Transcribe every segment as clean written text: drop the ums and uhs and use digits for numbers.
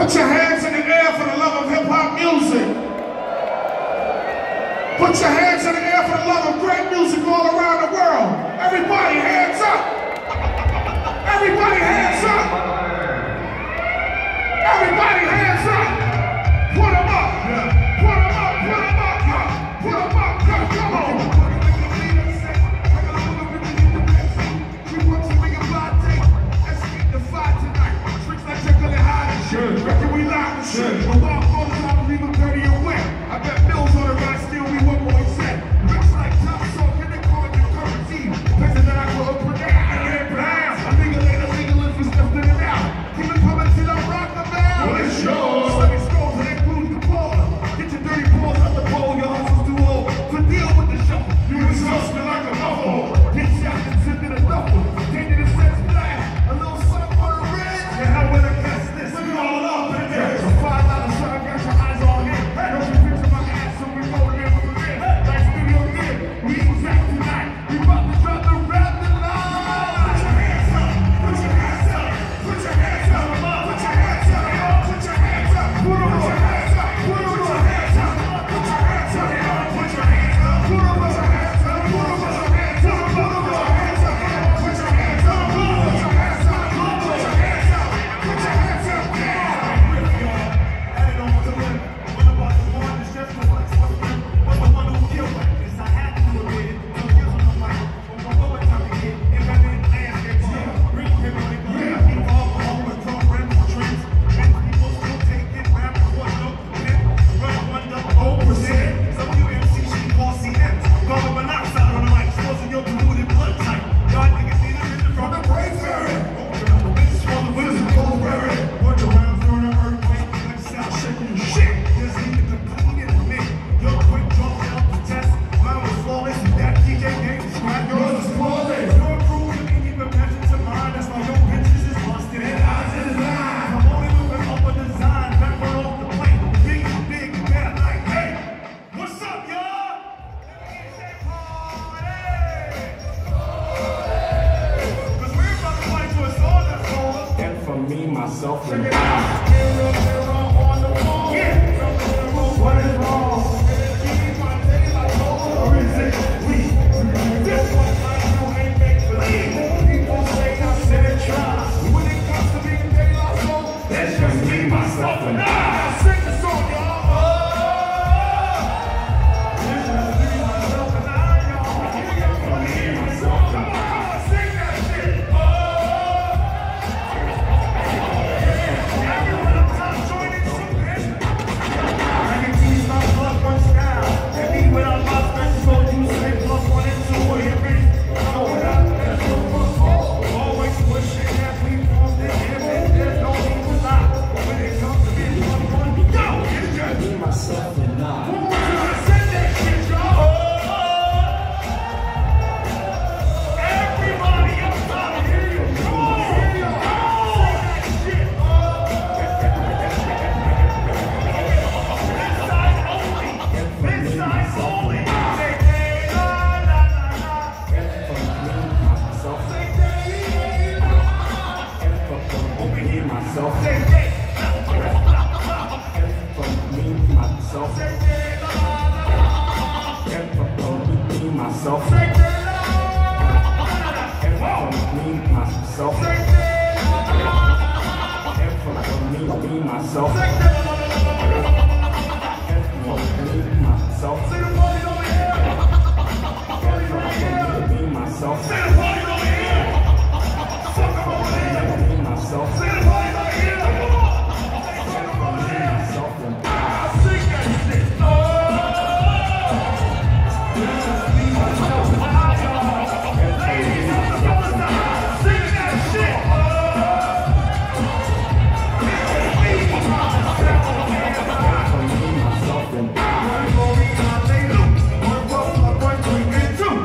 Put your hands in the air for the love of hip-hop music. Put your hands in the air for the love of great music all around the world. Everybody hands up. Everybody hands up. Everybody hands up. Put them up. Put them up. Put them up. Put them up. Come on. We want to make a latte. Let's get the fight tonight. Tricks like Jekyll and Hyde. Reckon we live and shit. The walk on the top, leave them dirty and wet. I bet Mills on the ride, still we what boy said. Rich like top song, can they call it the currency? Places that I grew up with, I ain't brown. A nigga ain't illegal if it's left in and out. Keep it coming till I rock the bell. Well, it's yours. Let me scroll till they lose the ball. Get your dirty balls out the bowl, your hustle's too old. To deal with the shuffle, you was hustling like a muffle. Get shot and sent in a duffel. Came to the sense black, a little something for the red. And how will I catch this? We all up in there. So $5 shot, got your eyes on him. Don't you picture my ass, so we go in with the red. Like studio did, we exact tonight. We about to drop the rap the line. Put your hands up, put your hands up, put your hands up, put your hands up, put your hands up, put your hands up, put your hands up, put your hands up, put your hands up, put your hands up, put your hands up, myself, and I. What is wrong? Or is it we? This one I know ain't make believe. People say I said it try. When it comes to being De La Soul, that's just me, myself, and I. Sing the song, y'all. This just me, myself, and I, y'all. Me, myself, and I. Sing that shit.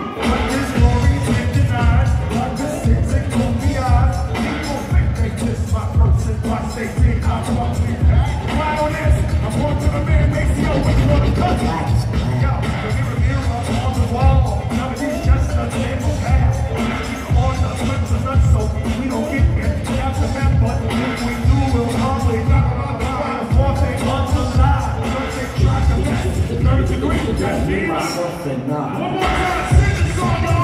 This said nah. One more time, sing the song, y'all.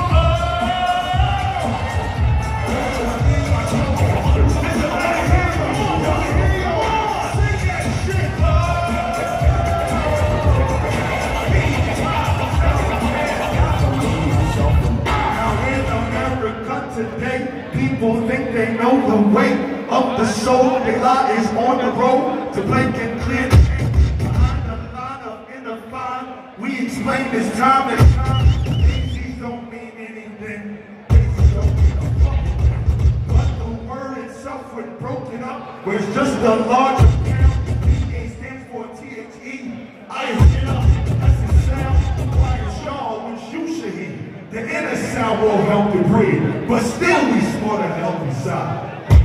Today, people think they know the way of the soul. They lie is on the road to blank and clear. Behind the line of inner fire, we explain this time and time. These don't mean anything. They don't mean a fuck. But the word itself, when broken up, where it's just a larger pound. PA stands for THE. I is up, that's the sound. Quiet y'all, when you should hear. The inner sound will help you breathe, but still we sport a healthy side.